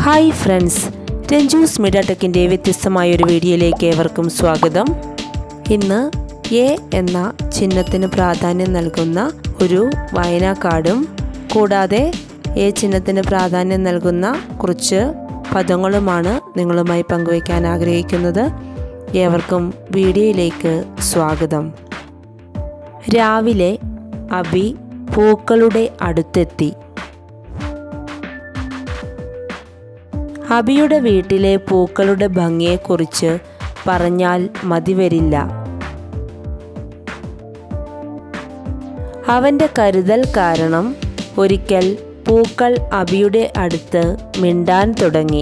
Hi friends, Ranju's media ടെക്കിൻ്റെ വ്യത്യസ്തമായൊരു വീഡിയോയിലേക്ക് ഏവർക്കും സ്വാഗതം. ഇന്ന് എ എന്ന ചിഹ്നത്തിന് പ്രാധാന്യം നൽകുന്ന ഒരു വായനാ കാർഡും കൂടാതെ എ ചിഹ്നത്തിന് പ്രാധാന്യം നൽകുന്ന കുറച്ച് പദങ്ങളുമാണ് നിങ്ങളുമായി പങ്കുവയ്ക്കാൻ ആഗ്രഹിക്കുന്നത്. ഏവർക്കും വീഡിയോയിലേക്ക് സ്വാഗതം. രാവിലെ അബി പൂക്കളുടെ അടുത്തെത്തി. അബിയുടെ വീട്ടിലെ പൂക്കളുടെ ഭംഗിയെക്കുറിച്ച് പറഞ്ഞാൽ മതിവരില്ല. അവൻ്റെ കരുതൽ കാരണം ഒരിക്കൽ പൂക്കൾ അബിയുടെ അടുത്ത് മിണ്ടാൻ തുടങ്ങി.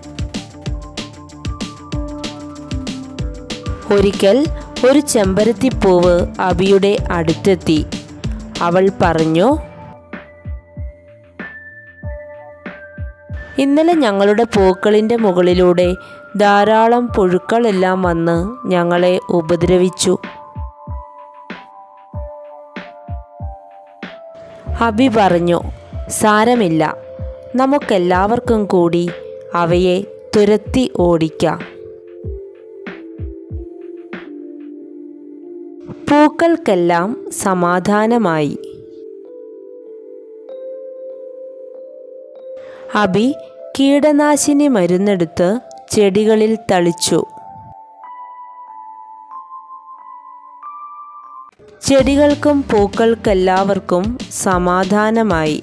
ഒരിക്കൽ ഒരു ചെമ്പരത്തിപ്പൂവ് അബിയുടെ അടുത്തെത്തി. അവൾ പറഞ്ഞു, ഇന്നലെ ഞങ്ങളുടെ പൂക്കളിൻ്റെ മുകളിലൂടെ ധാരാളം പുഴുക്കളെല്ലാം വന്ന് ഞങ്ങളെ ഉപദ്രവിച്ചു. അബി പറഞ്ഞു, സാരമില്ല, നമുക്കെല്ലാവർക്കും കൂടി അവയെ തുരത്തി ഓടിക്കാം. പൂക്കൾക്കെല്ലാം സമാധാനമായി. അബി കീടനാശിനി മരുന്നെടുത്ത് ചെടികളിൽ തളിച്ചു. ചെടികൾക്കും പൂക്കൾക്കെല്ലാവർക്കും സമാധാനമായി.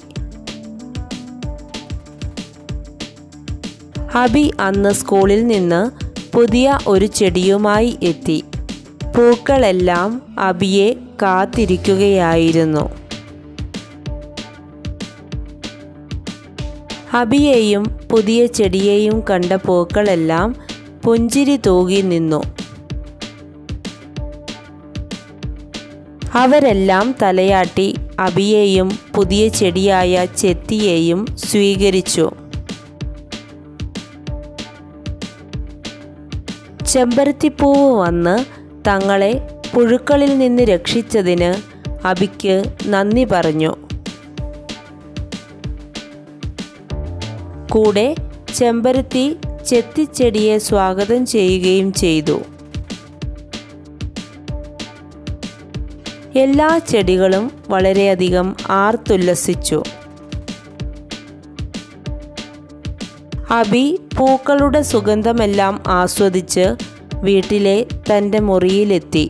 അബി അന്ന് സ്കൂളിൽ നിന്ന് പുതിയ ഒരു ചെടിയുമായി എത്തി. പൂക്കളെല്ലാം അബിയെ കാത്തിരിക്കുകയായിരുന്നു. അബിയെയും പുതിയ ചെടിയെയും കണ്ട പൂക്കളെല്ലാം പുഞ്ചിരി തൂകി നിന്നു. അവരെല്ലാം തലയാട്ടി അബിയെയും പുതിയ ചെടിയായ ചെത്തിയെയും സ്വീകരിച്ചു. ചെമ്പരത്തിപ്പൂവ് വന്ന് തങ്ങളെ പുഴുക്കളിൽ നിന്ന് രക്ഷിച്ചതിന് അബിക്ക് നന്ദി പറഞ്ഞു. കൂടെ ചെമ്പരത്തി ചെത്തിച്ചെടിയെ സ്വാഗതം ചെയ്യുകയും ചെയ്തു. എല്ലാ ചെടികളും വളരെയധികം ആർത്തുല്ലസിച്ചു. അബി പൂക്കളുടെ സുഗന്ധമെല്ലാം ആസ്വദിച്ച് വീട്ടിലെ തൻ്റെ മുറിയിലെത്തി.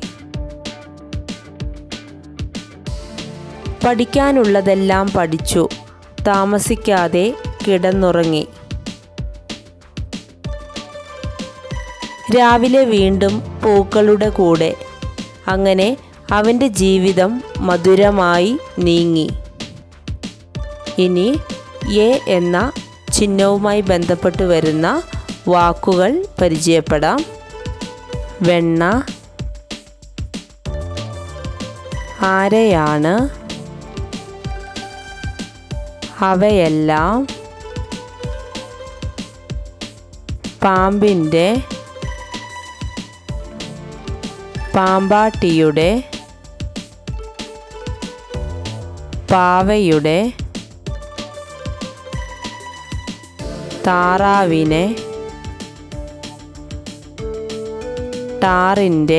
പഠിക്കാനുള്ളതെല്ലാം പഠിച്ചു. താമസിക്കാതെ കിടന്നുറങ്ങി. രാവിലെ വീണ്ടും പൂക്കളുടെ കൂടെ. അങ്ങനെ അവൻ്റെ ജീവിതം മധുരമായി നീങ്ങി. ഇനി എ എന്ന ചിഹ്നവുമായി ബന്ധപ്പെട്ട് വരുന്ന വാക്കുകൾ പരിചയപ്പെടാം. വെണ്ണ, ആരെയാണ്, അവയെല്ലാം, പാമ്പിൻ്റെ, പാമ്പാട്ടിയുടെ, പാവയുടെ, താറാവിനെ, ടാറിൻ്റെ,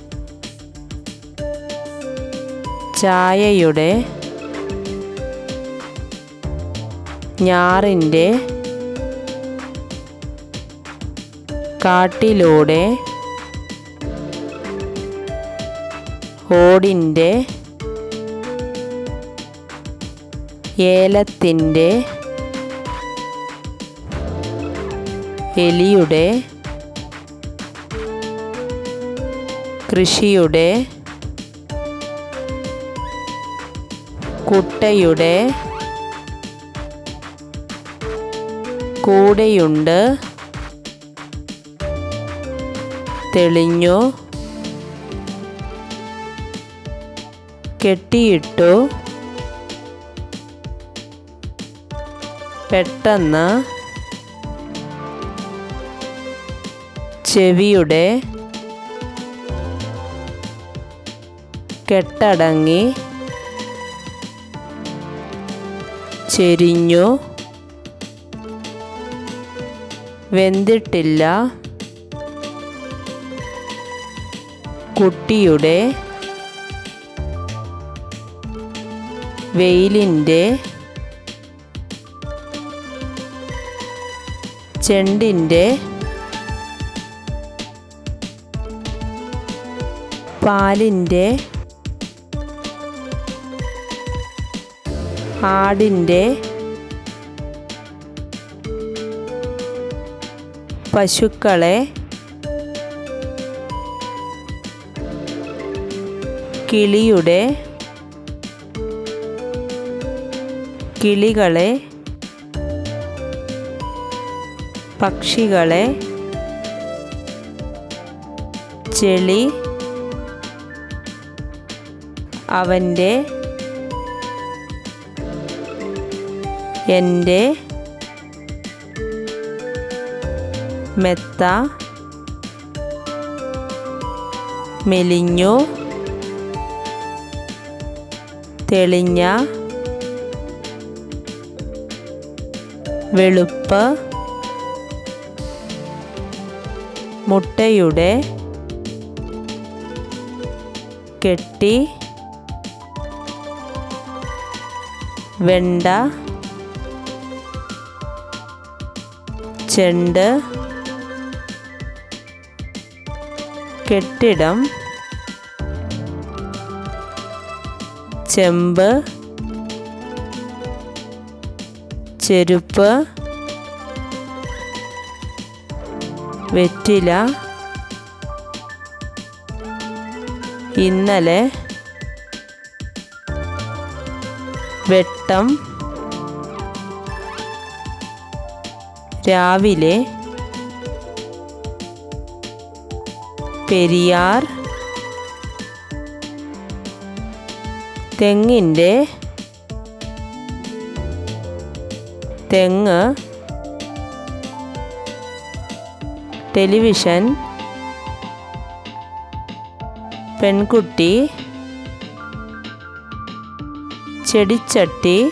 ചായയുടെ, ഞാറിൻ്റെ, കാട്ടിലൂടെ, ഓടിൻ്റെ, ഏലത്തിൻ്റെ, എലിയുടെ, കൃഷിയുടെ, കുട്ടയുടെ, കൂടെയുണ്ട്, തെളിഞ്ഞു, കെട്ടിയിട്ടു, പെട്ടെന്ന്, ചെവിയുടെ, കെട്ടടങ്ങി, ചെരിഞ്ഞു, വെന്തിട്ടില്ല. കുട്ടിയുടെ വെയിലിൻ്റെ ചെണ്ടിൻ്റെ പാലിൻ്റെ ആടിൻ്റെ പശുക്കളെ കിളിയുടെ കിളികളെ പക്ഷികളെ ചെളി അവൻ്റെ എൻ്റെ മെത്ത മെലിഞ്ഞു തെളിഞ്ഞ വെളുപ്പ് മുട്ടയുടെ കെട്ടി വെണ്ട ചെണ്ട് കെട്ടിടം ചെമ്പ് ചെരുപ്പ് വെറ്റില ഇന്നലെ വെട്ടം രാവിലെ പെരിയാർ തെങ്ങിൻ്റെ തെങ്ങ് ടെലിവിഷൻ പെൺകുട്ടി ചെടിച്ചട്ടി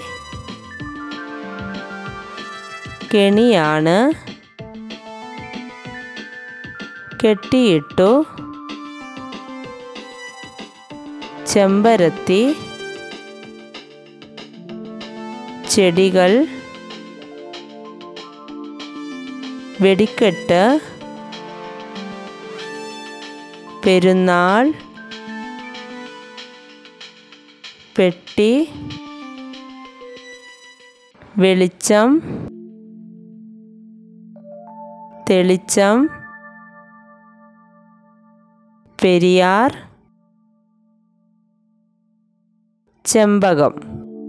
കെണിയാണ് കെട്ടിയിട്ടു ചെമ്പരത്തി ചെടികൾ വെടിക്കെട്ട് പെരുന്നാൾ പെട്ടി വെളിച്ചം തെളിച്ചം പെരിയാർ ചെമ്പകം.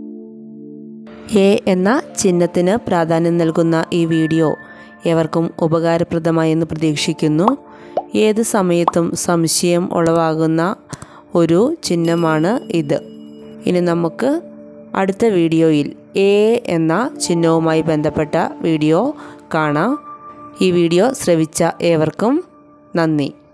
എ എന്ന ചിഹ്നത്തിന് പ്രാധാന്യം നൽകുന്ന ഈ വീഡിയോ ഏവർക്കും ഉപകാരപ്രദമായെന്ന് പ്രതീക്ഷിക്കുന്നു. ഏത് സമയത്തും സംശയം ഉളവാകുന്ന ഒരു ചിഹ്നമാണ് ഇത്. ഇനി നമുക്ക് അടുത്ത വീഡിയോയിൽ എ എന്ന ചിഹ്നവുമായി ബന്ധപ്പെട്ട വീഡിയോ കാണാം. ഈ വീഡിയോ ശ്രവിച്ച ഏവർക്കും നന്ദി.